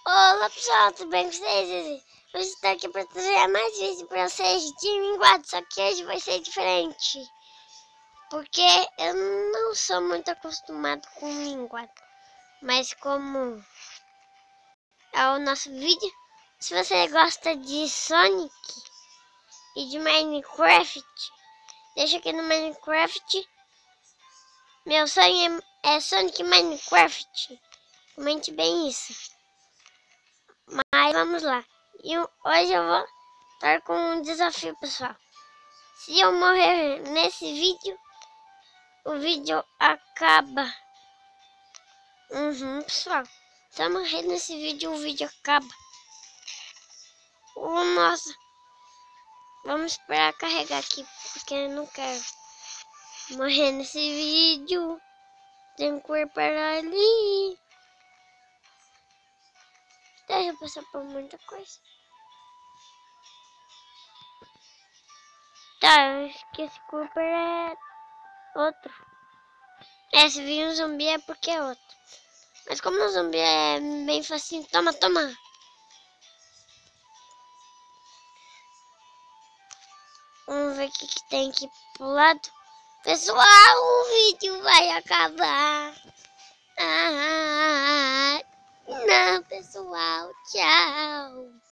Olá pessoal, tudo bem com vocês? Hoje estou aqui para trazer mais vídeo para vocês de minguado, só que hoje vai ser diferente. Porque eu não sou muito acostumado com minguado. Mas como é o nosso vídeo, se você gosta de Sonic e de Minecraft, deixa aqui no Minecraft. Meu sonho é Sonic Minecraft. Comente bem isso. Mas vamos lá. E hoje eu vou estar com um desafio, pessoal. Se eu morrer nesse vídeo, o vídeo acaba. Pessoal. Se eu morrer nesse vídeo, o vídeo acaba. Nossa. Vamos esperar carregar aqui, porque eu não quero morrer nesse vídeo. Tem que ir para ali. Deixa eu passar por muita coisa. Tá, eu esqueci que o é outro. Se vir um zumbi é porque é outro. Mas como o zumbi é bem facinho, toma. Vamos ver o que tem aqui pro lado. Pessoal, o vídeo vai acabar. Não, pessoal, tchau.